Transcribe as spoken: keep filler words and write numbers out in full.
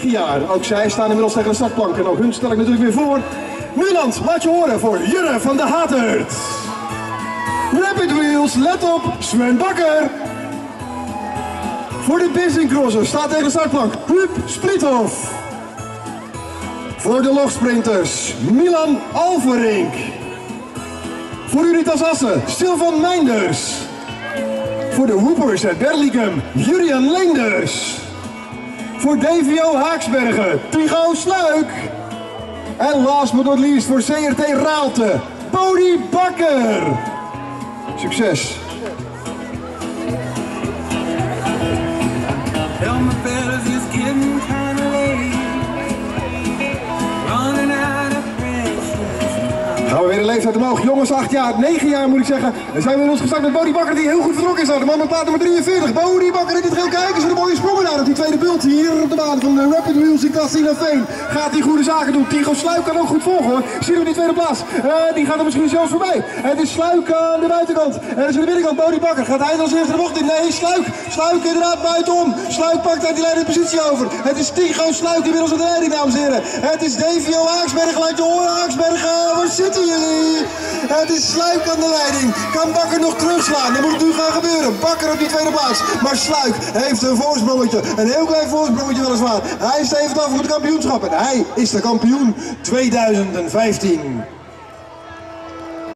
jaar. Ook zij staan inmiddels tegen de startplank en ook hun stel ik natuurlijk weer voor. Nuland, laat je horen voor Jurre van de Hatert. Rapid Wheels, let op, Sven Bakker. Voor de Bissingcrosser staat tegen de startplank Huub Splithoff. Voor de logsprinters Milan Alverink. Voor Unitas Assen Sylvan Meinders. Voor de Hoopers uit Berlicum Jurian Leenders. Voor D V O Haaksbergen Tigo Sluik. En last but not least voor C R T Raalte Bodie Bakker. Succes! Gaan we weer de leeftijd omhoog. Jongens, acht jaar, negen jaar moet ik zeggen. Dan zijn we in ons gestart met Bodie Bakker die heel goed vertrokken is. De man met plaat nummer drieënveertig. Bodie Bakker in het geel kijken. Ze de mooie sprongen daar op die tweede bult hier op de baan van de Rapid Wheels in Cassinaveen. Gaat hij goede zaken doen. Tigo Sluik kan ook goed volgen hoor. Zien we die tweede plaats. Uh, die gaat er misschien zelfs voorbij. Het is Sluik aan de buitenkant. En is aan de binnenkant Bodie Bakker. Gaat hij als eerste de bocht in? Nee, Sluik. Sluik inderdaad buitenom. Sluik pakt uit die leidende positie over. Het is Tigo Sluik inmiddels aan de leiding, dames en heren. Het is D V O Haaksbergen. Laat je horen, Haaksbergen. Waar zitten jullie? Het is Sluik aan de leiding. Kan Bakker nog terugslaan? Dan moet het nu gaan gebeuren. Bakker op die tweede plaats. Maar Sluik heeft een voorsprongetje. Een heel klein voorsprongetje weliswaar. Hij stevend af voor het kampioenschap. En hij is de kampioen tweeduizend vijftien.